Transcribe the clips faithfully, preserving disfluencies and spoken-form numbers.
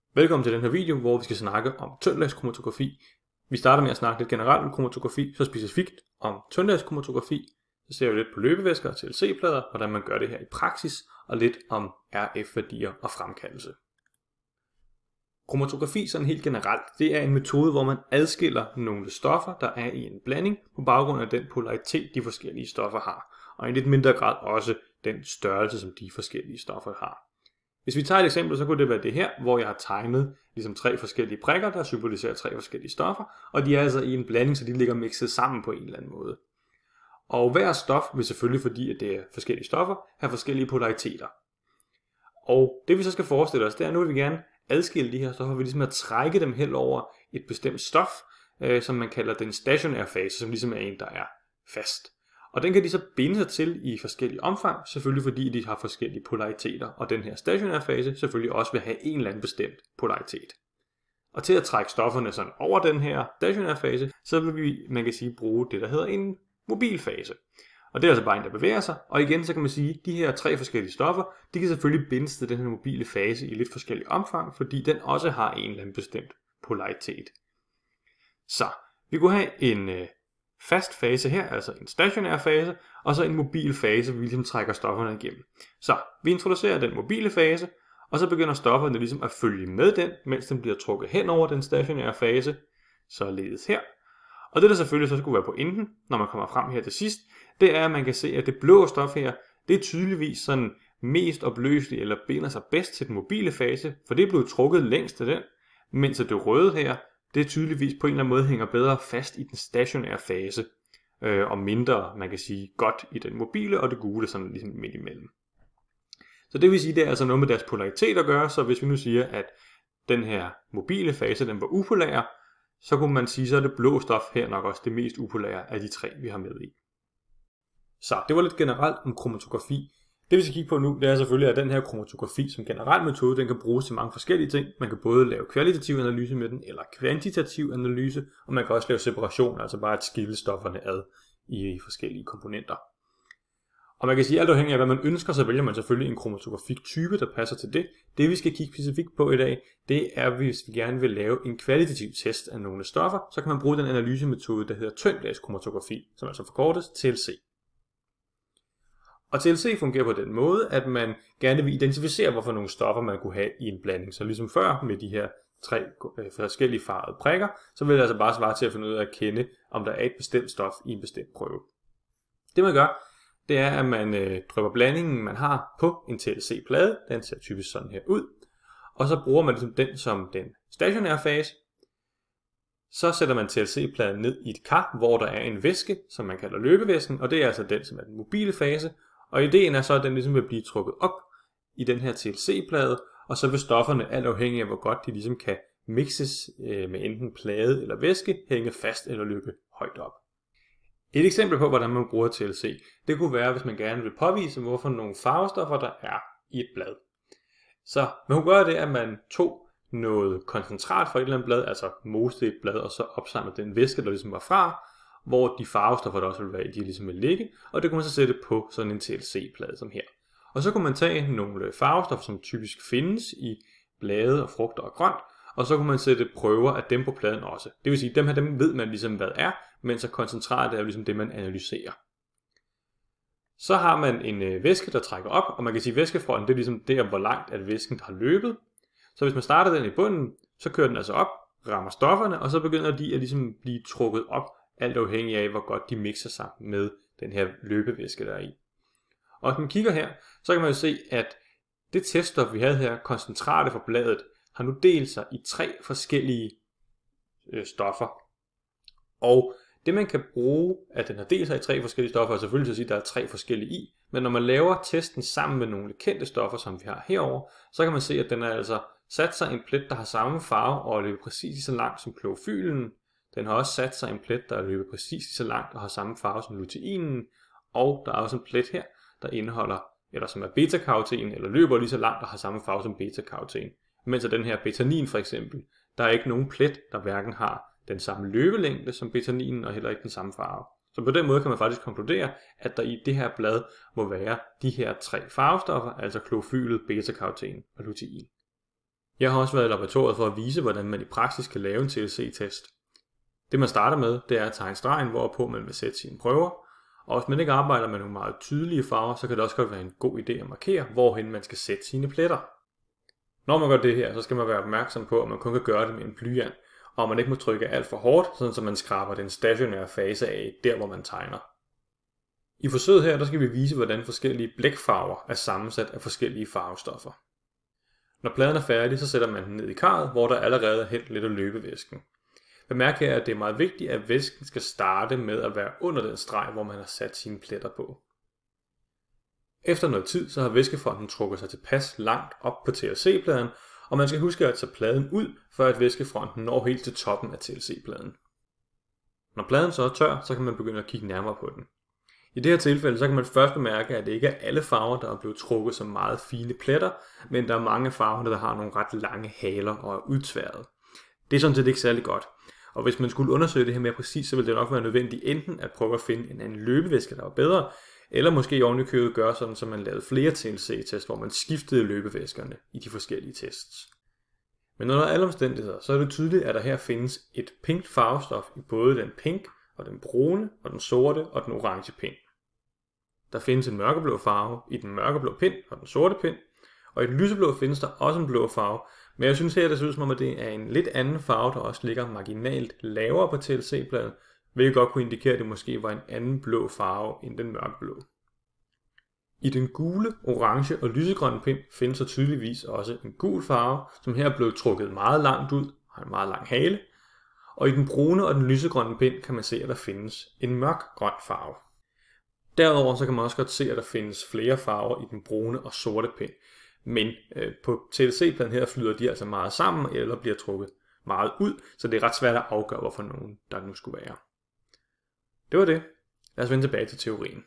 Velkommen til den her video, hvor vi skal snakke om tyndlagskromatografi. Vi starter med at snakke lidt generelt om kromatografi, så specifikt om tyndlagskromatografi. Så ser vi lidt på løbevæsker og T L C-plader, hvordan man gør det her i praksis, og lidt om R F-værdier og fremkaldelse. Kromatografi sådan helt generelt, det er en metode, hvor man adskiller nogle stoffer, der er i en blanding, på baggrund af den polaritet, de forskellige stoffer har, og i lidt mindre grad også den størrelse, som de forskellige stoffer har. Hvis vi tager et eksempel, så kunne det være det her, hvor jeg har tegnet ligesom tre forskellige prikker, der symboliserer tre forskellige stoffer, og de er altså i en blanding, så de ligger mixet sammen på en eller anden måde. Og hver stof vil selvfølgelig, fordi at det er forskellige stoffer, have forskellige polariteter. Og det vi så skal forestille os, det er, at nu vil vi gerne adskille de her stoffer ved ligesom at trække dem hen over et bestemt stof, øh, som man kalder den stationære fase, som ligesom er en, der er fast. Og den kan de så binde sig til i forskellige omfang, selvfølgelig fordi de har forskellige polariteter, og den her stationære fase selvfølgelig også vil have en eller anden bestemt polaritet. Og til at trække stofferne sådan over den her stationære fase, så vil vi, man kan sige, bruge det, der hedder en mobil fase. Og det er altså bare en, der bevæger sig, og igen så kan man sige, at de her tre forskellige stoffer, de kan selvfølgelig bindes til den her mobile fase i lidt forskellige omfang, fordi den også har en eller anden bestemt polaritet. Så vi kunne have en øh, fast fase her, altså en stationær fase, og så en mobil fase, hvor vi ligesom trækker stofferne igennem. Så vi introducerer den mobile fase, og så begynder stofferne ligesom at følge med den, mens den bliver trukket hen over den stationære fase, således her. Og det der selvfølgelig så skulle være pointen, når man kommer frem her til sidst, det er, at man kan se, at det blå stof her, det er tydeligvis sådan mest opløseligt, eller binder sig bedst til den mobile fase, for det er blevet trukket længst af den, mens det røde her, det tydeligvis på en eller anden måde hænger bedre fast i den stationære fase, øh, og mindre, man kan sige, godt i den mobile, og det gule sådan ligesom midt imellem. Så det vil sige, det er altså noget med deres polaritet at gøre, så hvis vi nu siger, at den her mobile fase, den var upolær, så kunne man sige, så er det blå stof her nok også det mest upolære af de tre, vi har med i. Så det var lidt generelt om kromatografi. Det vi skal kigge på nu, det er selvfølgelig, at den her kromatografi som generel metode, den kan bruges til mange forskellige ting. Man kan både lave kvalitativ analyse med den, eller kvantitativ analyse, og man kan også lave separation, altså bare at skille stofferne ad i forskellige komponenter. Og man kan sige, at alt afhængig af hvad man ønsker, så vælger man selvfølgelig en kromatografiktype, der passer til det. Det vi skal kigge specifikt på i dag, det er, hvis vi gerne vil lave en kvalitativ test af nogle stoffer, så kan man bruge den analysemetode, der hedder tyndlagskromatografi, som altså forkortes T L C. Og T L C fungerer på den måde, at man gerne vil identificere, hvorfor nogle stoffer man kunne have i en blanding. Så ligesom før med de her tre forskellige farvede prikker, så vil det altså bare svare til at finde ud af at kende, om der er et bestemt stof i en bestemt prøve. Det man gør, det er, at man øh, drypper blandingen, man har på en T L C-plade. Den ser typisk sådan her ud. Og så bruger man ligesom den som den stationære fase. Så sætter man T L C-pladen ned i et kar, hvor der er en væske, som man kalder løbevæsken, og det er altså den, som er den mobile fase. Og ideen er så, at den ligesom vil blive trukket op i den her T L C-plade, og så vil stofferne, alt afhængig af hvor godt de ligesom kan mixes øh, med enten plade eller væske, hænge fast eller løbe højt op. Et eksempel på, hvordan man bruger T L C, det kunne være, hvis man gerne vil påvise, hvorfor nogle farvestoffer der er i et blad. Så man kunne gøre det, at man tog noget koncentrat fra et eller andet blad, altså moste et blad, og så opsamlede den væske, der ligesom var fra, hvor de farvestoffer, der også ville være i, de ligesom ville ligge, og det kunne man så sætte på sådan en T L C-plade som her. Og så kunne man tage nogle farvestoffer, som typisk findes i blade og frugter og grønt, og så kunne man sætte prøver af dem på pladen også. Det vil sige, at dem her dem ved man ligesom, hvad er, men så koncentratet er ligesom det, man analyserer. Så har man en væske, der trækker op, og man kan sige, at væskefronten det er ligesom der, hvor langt at væsken har løbet. Så hvis man starter den i bunden, så kører den altså op, rammer stofferne, og så begynder de at ligesom blive trukket op, alt afhængig af, hvor godt de mixer sammen med den her løbevæske, der er i. Og hvis man kigger her, så kan man jo se, at det teststof, vi havde her, koncentratet fra bladet, har nu delt sig i tre forskellige øh, stoffer. Og det man kan bruge, at den har delt sig i tre forskellige stoffer, er selvfølgelig at sige, at der er tre forskellige i. Men når man laver testen sammen med nogle kendte stoffer, som vi har herover, så kan man se, at den er altså sat sig en plet, der har samme farve og løber præcis så langt som klorofylen. Den har også sat sig en plet, der løber præcis så langt og har samme farve som luteinen. Og der er også en plet her, der indeholder, eller som er beta-karoten, eller løber lige så langt og har samme farve som beta-karoten. Mens den her betanin for eksempel, der er ikke nogen plet, der hverken har den samme løbelængde som betaninen og heller ikke den samme farve. Så på den måde kan man faktisk konkludere, at der i det her blad må være de her tre farvestoffer, altså klorofylet, beta-karoten og lutein. Jeg har også været i laboratoriet for at vise, hvordan man i praksis kan lave en T L C-test. Det man starter med, det er at tegne stregen, hvorpå man vil sætte sine prøver. Og hvis man ikke arbejder med nogle meget tydelige farver, så kan det også godt være en god idé at markere, hvorhen man skal sætte sine pletter. Når man gør det her, så skal man være opmærksom på, at man kun kan gøre det med en blyant, og man ikke må trykke alt for hårdt, sådan så man skraber den stationære fase af, der hvor man tegner. I forsøget her, der skal vi vise, hvordan forskellige blækfarver er sammensat af forskellige farvestoffer. Når pladen er færdig, så sætter man den ned i karret, hvor der allerede er hældt lidt af løbevæsken. Bemærk her, at det er meget vigtigt, at væsken skal starte med at være under den streg, hvor man har sat sine pletter på. Efter noget tid, så har væskefronten trukket sig tilpas langt op på T L C-pladen, og man skal huske at tage pladen ud, før at væskefronten når helt til toppen af T L C-pladen. Når pladen så er tør, så kan man begynde at kigge nærmere på den. I det her tilfælde, så kan man først bemærke, at det ikke er alle farver, der er blevet trukket som meget fine pletter, men der er mange farver, der har nogle ret lange haler og er udtværret. Det er sådan set ikke særlig godt. Og hvis man skulle undersøge det her mere præcis, så ville det nok være nødvendigt enten at prøve at finde en anden løbevæske, der var bedre, eller måske oven i købet gøre sådan, så man lavede flere T L C-tests, hvor man skiftede løbevæskerne i de forskellige tests. Men under alle omstændigheder, så er det tydeligt, at der her findes et pink farvestof i både den pink og den brune og den sorte og den orange pind. Der findes en mørkeblå farve i den mørkeblå pind og den sorte pind, og i den lyseblå findes der også en blå farve, men jeg synes her, det ser ud som om, at det er en lidt anden farve, der også ligger marginalt lavere på T L C-pladen, hvilket godt kunne indikere, at det måske var en anden blå farve end den mørkeblå. I den gule, orange og lysegrønne pind findes der tydeligvis også en gul farve, som her er blevet trukket meget langt ud, har en meget lang hale, og i den brune og den lysegrønne pind kan man se, at der findes en mørk grøn farve. Derudover så kan man også godt se, at der findes flere farver i den brune og sorte pind, men øh, på T L C-pladen her flyder de altså meget sammen, eller bliver trukket meget ud, så det er ret svært at afgøre, hvorfor nogen der nu skulle være. Det var det. Lad os vende tilbage til teorien.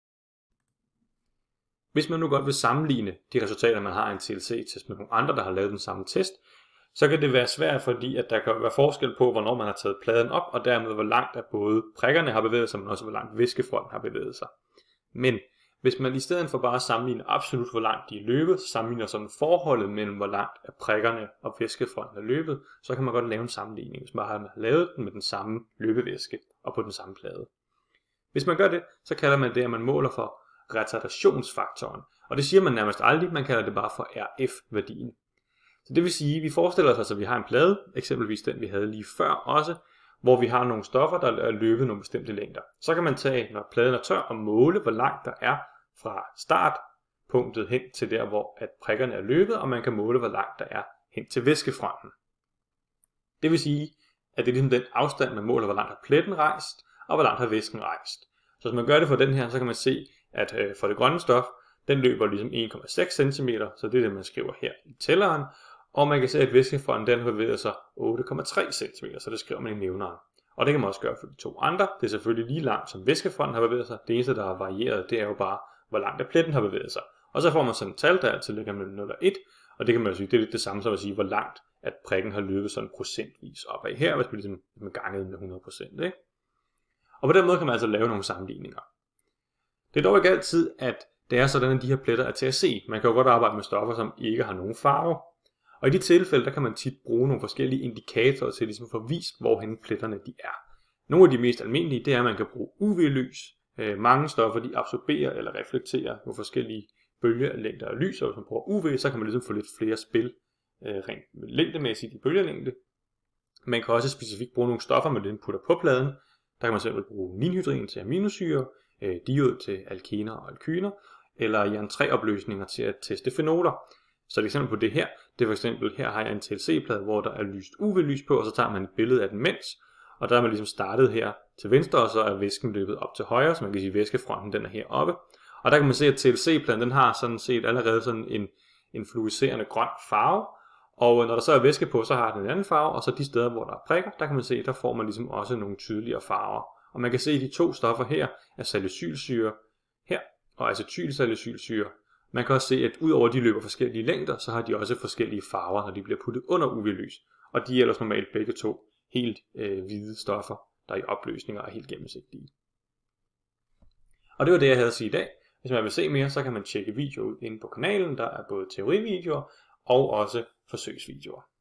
Hvis man nu godt vil sammenligne de resultater, man har i en T L C-test med nogle andre, der har lavet den samme test, så kan det være svært, fordi at der kan være forskel på, hvornår man har taget pladen op, og dermed hvor langt at både prikkerne har bevæget sig, men også hvor langt væskefronten har bevæget sig. Men hvis man i stedet for bare at sammenligne absolut, hvor langt de er løbet, sammenligner sådan forholdet mellem, hvor langt at prikkerne og væskefronten er løbet, så kan man godt lave en sammenligning, hvis man har lavet den med den samme løbevæske og på den samme plade. Hvis man gør det, så kalder man det, at man måler for retardationsfaktoren, og det siger man nærmest aldrig, man kalder det bare for R F-værdien. Så det vil sige, at vi forestiller os, at vi har en plade, eksempelvis den vi havde lige før også, hvor vi har nogle stoffer, der er løbet nogle bestemte længder. Så kan man tage, når pladen er tør, og måle, hvor langt der er fra startpunktet hen til der, hvor at prikkerne er løbet, og man kan måle, hvor langt der er hen til væskefronten. Det vil sige, at det er ligesom den afstand, man måler, hvor langt har pletten rejst, og hvor langt har væsken rejst. Så hvis man gør det for den her, så kan man se, at øh, for det grønne stof, den løber ligesom en komma seks centimeter, så det er det, man skriver her i tælleren. Og man kan se, at væskefronten den bevæger sig otte komma tre centimeter, så det skriver man i nævneren. Og det kan man også gøre for de to andre. Det er selvfølgelig lige langt, som væskefronten har bevæget sig. Det eneste, der har varieret, det er jo bare, hvor langt af pletten har bevæget sig. Og så får man sådan et tal, der altid ligger mellem nul og et. Og det kan man jo sige, det er lidt det samme som at sige, hvor langt at prikken har løbet sådan procentvis opad her, hvis man ligesom er ganget med hundrede procent. Ikke? Og på den måde kan man altså lave nogle sammenligninger. Det er dog ikke altid, at det er sådan, at de her pletter er til at se. Man kan jo godt arbejde med stoffer, som ikke har nogen farve. Og i de tilfælde, der kan man tit bruge nogle forskellige indikatorer til ligesom at få vist, hvorhen pletterne de er. Nogle af de mest almindelige, det er, at man kan bruge U V-lys. Mange stoffer, de absorberer eller reflekterer nogle forskellige bølgelængder af lys, og hvis man bruger U V, så kan man ligesom få lidt flere spil rent længdemæssigt i bølgelængde. Man kan også specifikt bruge nogle stoffer, man ligesom putter på pladen. Der kan man simpelthen bruge ninhydrin til aminosyre, diod til alkener og alkyner, eller jern tre opløsninger til at teste fenoler. Så et eksempel på det her, det er for eksempel, her har jeg en T L C-plade, hvor der er lyst U V-lys på, og så tager man et billede af den mens, og der er man ligesom startet her til venstre, og så er væsken løbet op til højre, så man kan sige, at væskefronten den er heroppe. Og der kan man se, at T L C-pladen den har sådan set allerede sådan en, en fluorescerende grøn farve, og når der så er væske på, så har den en anden farve, og så de steder, hvor der er prikker, der kan man se, der får man ligesom også nogle tydeligere farver. Og man kan se, at de to stoffer her er salicylsyre her, og acetylsalicylsyre. Man kan også se, at udover at de løber forskellige længder, så har de også forskellige farver, når de bliver puttet under U V-lys. Og de er ellers normalt begge to helt øh, hvide stoffer, der i opløsninger er helt gennemsigtige. Og det var det, jeg havde at sige i dag. Hvis man vil se mere, så kan man tjekke videoer ud inde på kanalen. Der er både teorivideoer og også forsøgsvideoer.